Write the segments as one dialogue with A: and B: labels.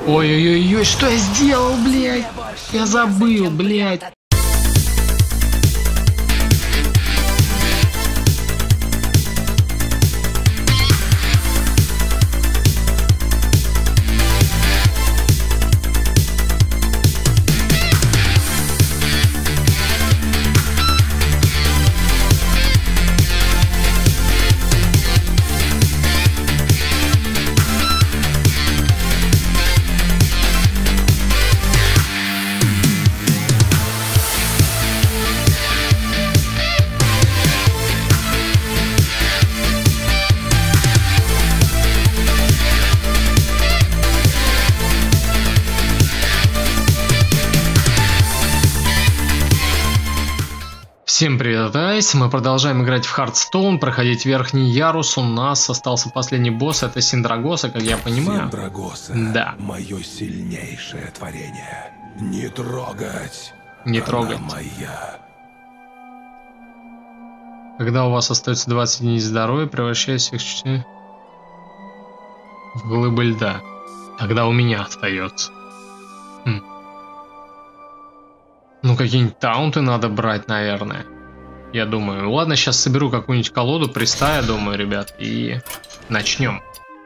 A: Ой-ой-ой, что я сделал, блядь? Я забыл, блядь. Всем привет, Айс! Мы продолжаем играть в Hearthstone, проходить верхний ярус. У нас остался последний босс, это Синдрагоса, как я понимаю.
B: Синдрагоса,
A: да.
B: Мое сильнейшее творение. Не трогать.
A: Не
B: Она
A: трогать.
B: моя.
A: Когда у вас остается 20 единиц здоровья, превращаясь всех частей в глыбы льда. Когда у меня остается. Ну, какие-нибудь таунты надо брать, наверное. Я думаю. Ладно, сейчас соберу какую-нибудь колоду, приста, я думаю, ребят, и начнем.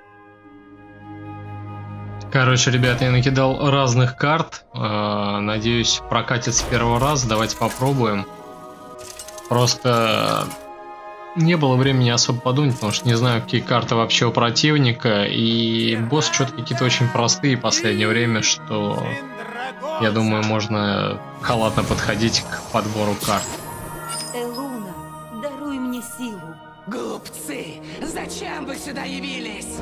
A: Короче, ребят, я накидал разных карт. Надеюсь, прокатит с первого раза. Давайте попробуем. Просто не было времени особо подумать, потому что не знаю, какие карты вообще у противника. И боссы что-то какие-то очень простые в последнее время, что... Я думаю, можно халатно подходить к подбору карт.
C: Элуна, даруй мне силу.
D: Глупцы! Зачем вы сюда явились?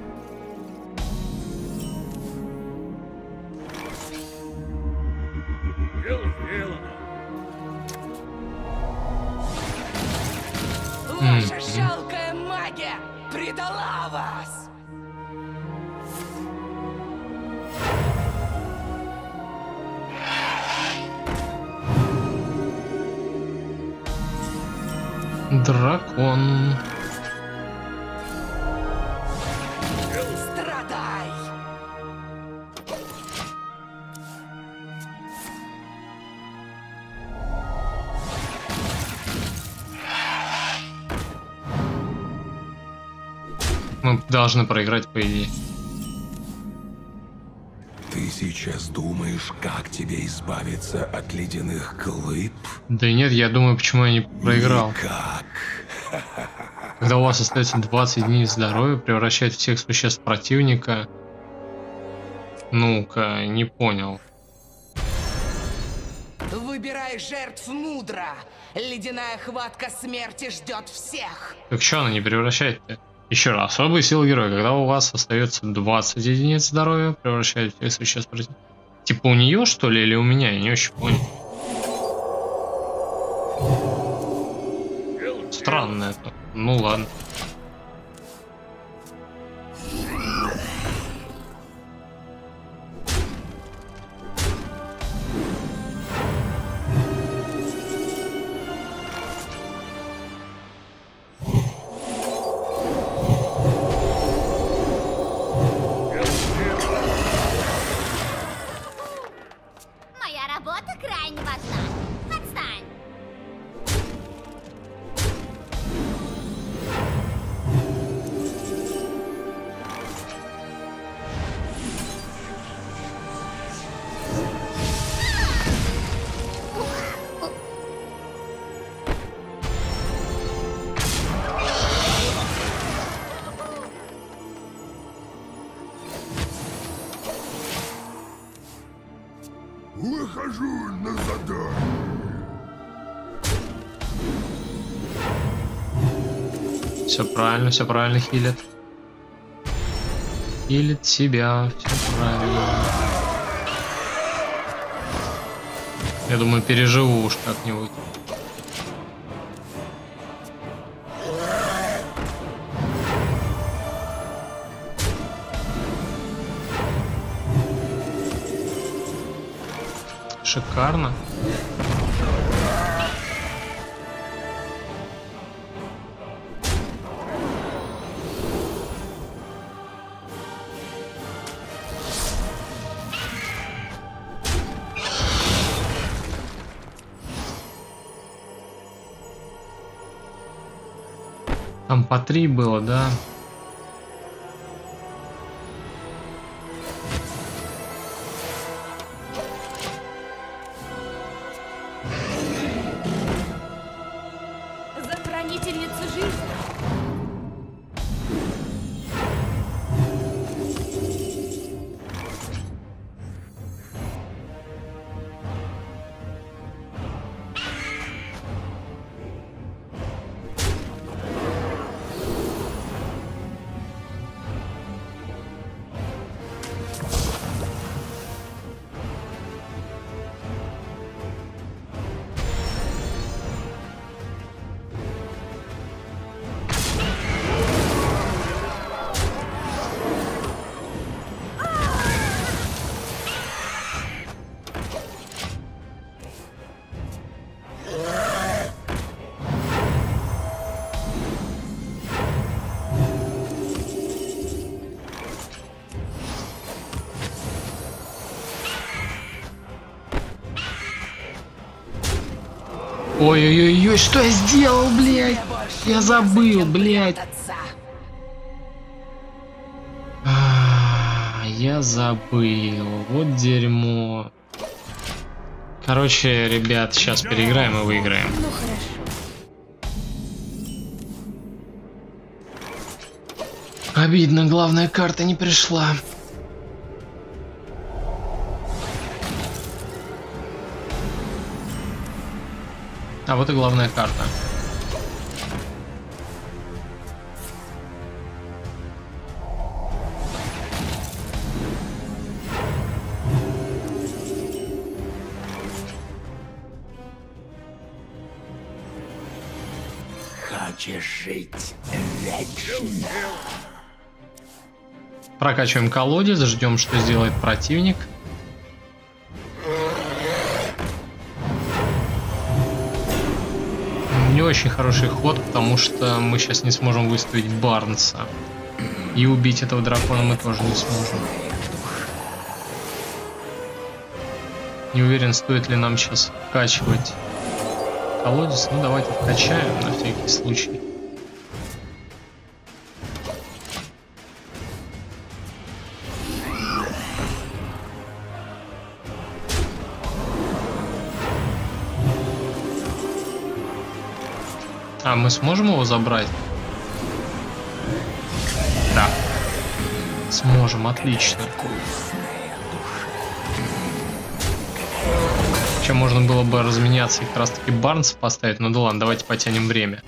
D: Ваша жалкая магия предала вас!
A: Дракон.
D: Страдай!
A: Мы должны проиграть, по идее.
B: Ты сейчас думаешь, как тебе избавиться от ледяных глыб?
A: Да нет, я думаю, почему я не проиграл.
B: Никак.
A: Когда у вас остается 20 единиц здоровья, превращает всех существ противника. Ну-ка, не понял.
D: Выбирай жертв мудро! Ледяная хватка смерти ждет всех!
A: Так что она не превращает-то? Еще раз, особые силы героя. Когда у вас остается 20 единиц здоровья, превращает всех существ противника. Типа у нее, что ли, или у меня? Я не очень понял. Странно это. Ну ладно.
E: Моя работа крайне важна. Отстань!
B: Выхожу на задание.
A: Все правильно хилит. Хилит себя, все правильно. Я думаю, переживу уж как-нибудь. Шикарно. Там по 3 было, да?
C: За хранительницу жизни.
A: Ой-ой-ой, что я сделал, блядь? Я забыл, блядь. Я забыл. Вот дерьмо. Короче, ребят, сейчас переиграем и выиграем.
C: Ну хорошо.
A: Обидно, главная карта не пришла. А вот и главная карта.
B: Хочешь жить вечно?
A: Прокачиваем колодец, ждем, что сделает противник. Не очень хороший ход, потому что мы сейчас не сможем выставить Барнса. И убить этого дракона мы тоже не сможем. Не уверен, стоит ли нам сейчас вкачивать колодец. Ну давайте вкачаем на всякий случай. А мы сможем его забрать? Да. Сможем, отлично. Чем можно было бы разменяться и как раз таки Барнса поставить. Ну да ладно, давайте потянем время.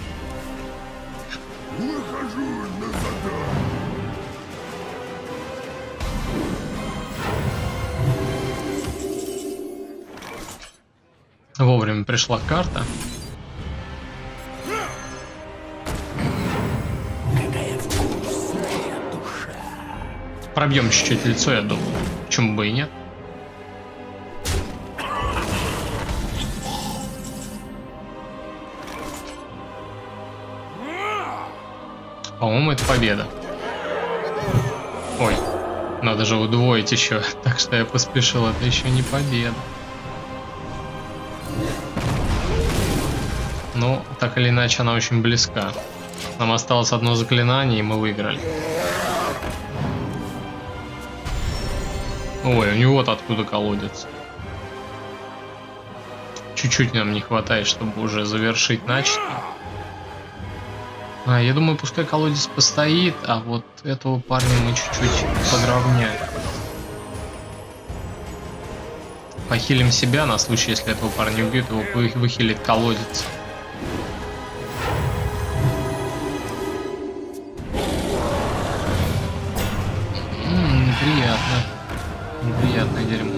A: Вовремя пришла карта. Пробьем чуть-чуть лицо, я думаю. Почему бы и нет? По-моему, это победа. Ой, надо же удвоить еще. Так что я поспешил, это еще не победа. Ну, так или иначе, она очень близка. Нам осталось одно заклинание, и мы выиграли. Ой, у него вот откуда колодец. Чуть-чуть нам не хватает, чтобы уже завершить начатое. Я думаю, пускай колодец постоит, а вот этого парня мы чуть-чуть подровняем. Похилим себя на случай, если этого парня убьют, его выхилит колодец. Неприятно. Неприятное дерьмо.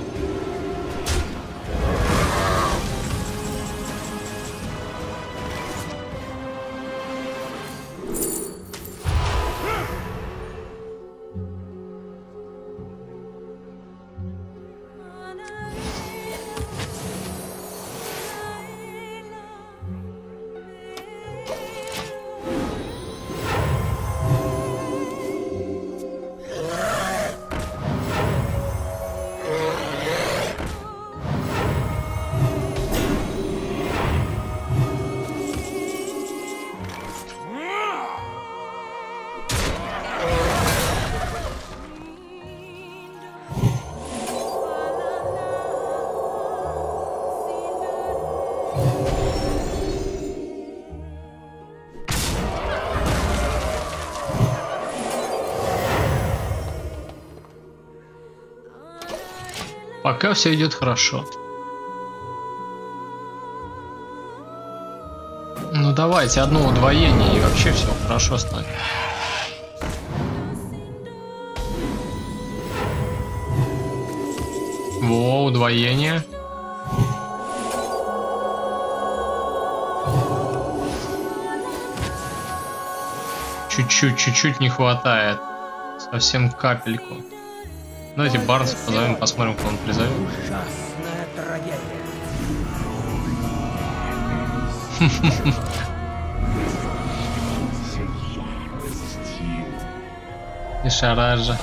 A: Пока все идет хорошо. Ну давайте одно удвоение и вообще все хорошо станет. Во, удвоение. Чуть-чуть не хватает. Совсем капельку. Давайте Барнса позовем, посмотрим, кого он призовет.
F: Ужасная трагедия.
A: И Шараджа.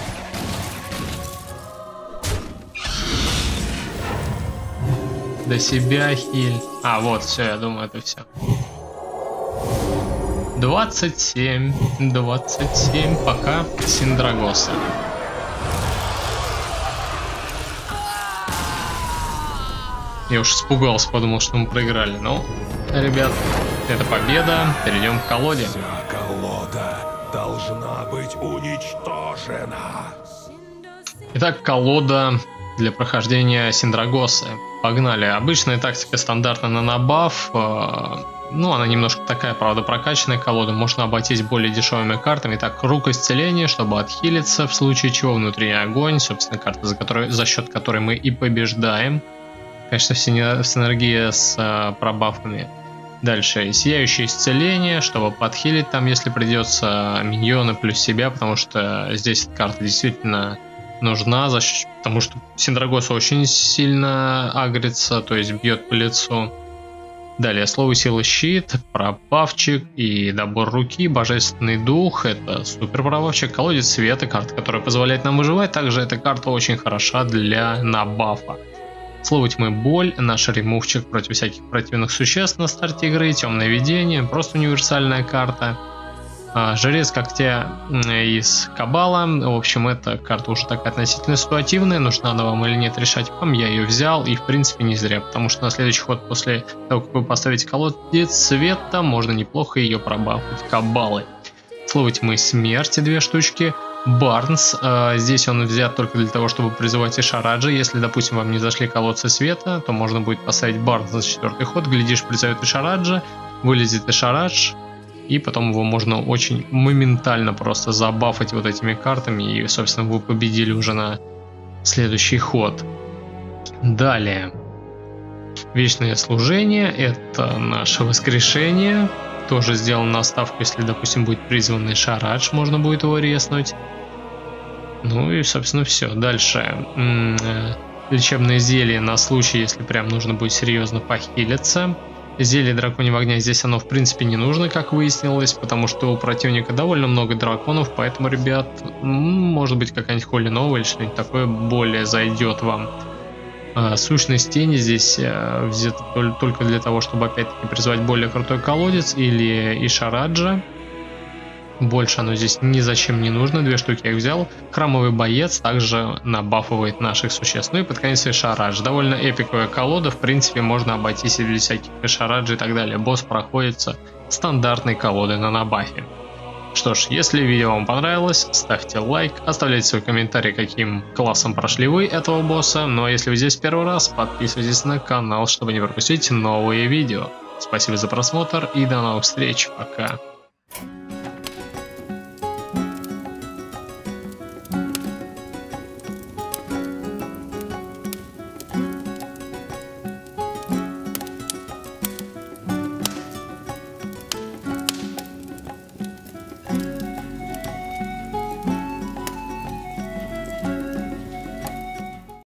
A: До себя хиль. А, вот, все, я думаю, это все. 27, пока Синдрагоса. Я уж испугался, подумал, что мы проиграли. Ну, ребят, это победа. Перейдем к колоде.
B: Вся колода должна быть уничтожена.
A: Итак, колода для прохождения Синдрагосы. Погнали. Обычная тактика стандартно на набаф. Ну, она немножко такая, правда, прокачанная колода. Можно обойтись более дешевыми картами. Итак, Рук Исцеления, чтобы отхилиться, в случае чего внутренний огонь. Собственно, карта, за счет которой мы и побеждаем. Конечно, синергия с пробафами. Дальше, Сияющее Исцеление, чтобы подхилить там, если придется, миньоны плюс себя, потому что здесь эта карта действительно нужна, потому что Синдрагоса очень сильно агрится, то есть бьет по лицу. Далее, Слово Сила Щит, пробавчик и добор руки, Божественный Дух, это супер пробавчик, Колодец Света, карта, которая позволяет нам выживать, также эта карта очень хороша для набафа. Слово Тьмы Боль, наш ремувчик против всяких противных существ на старте игры, Темное Видение, просто универсальная карта. Жрец Когтя из Кабала, в общем, эта карта уже такая относительно ситуативная, нужна она вам или нет, решать вам. Я ее взял, и в принципе не зря, потому что на следующий ход после того, как вы поставите Колодец Света, можно неплохо ее пробафать Кабалой. Слово Тьмы Смерти, 2 штучки. Барнс, здесь он взят только для того, чтобы призывать Ишараджи. Если, допустим, вам не зашли Колодцы Света, то можно будет поставить Барнс за 4-й ход, глядишь, призовет Ишараджи, вылезет Ишарадж, и потом его можно очень моментально просто забафать вот этими картами, и, собственно, вы победили уже на следующий ход. Далее. Вечное Служение, это наше воскрешение. Тоже сделан на ставку, если, допустим, будет призванный Шарадж, можно будет его резнуть. Ну и, собственно, все. Дальше. Лечебное зелье на случай, если прям нужно будет серьезно похилиться. Зелье Драконьего Огня здесь оно, в принципе, не нужно, как выяснилось, потому что у противника довольно много драконов, поэтому, ребят, может быть, какая-нибудь Холи Нова или что-нибудь такое более зайдет вам. Сущность Тени здесь взята только для того, чтобы опять-таки призвать более крутой колодец или Ишараджа. Больше оно здесь ни зачем не нужно, 2 штуки я их взял. Храмовый Боец также набафывает наших существ. Ну и под конец Ишарадж. Довольно эпиковая колода, в принципе можно обойтись и без всяких Ишараджей и так далее. Босс проходится стандартной колодой на набафе. Что ж, если видео вам понравилось, ставьте лайк, оставляйте свой комментарий, каким классом прошли вы этого босса. Ну а если вы здесь первый раз, подписывайтесь на канал, чтобы не пропустить новые видео. Спасибо за просмотр и до новых встреч, пока.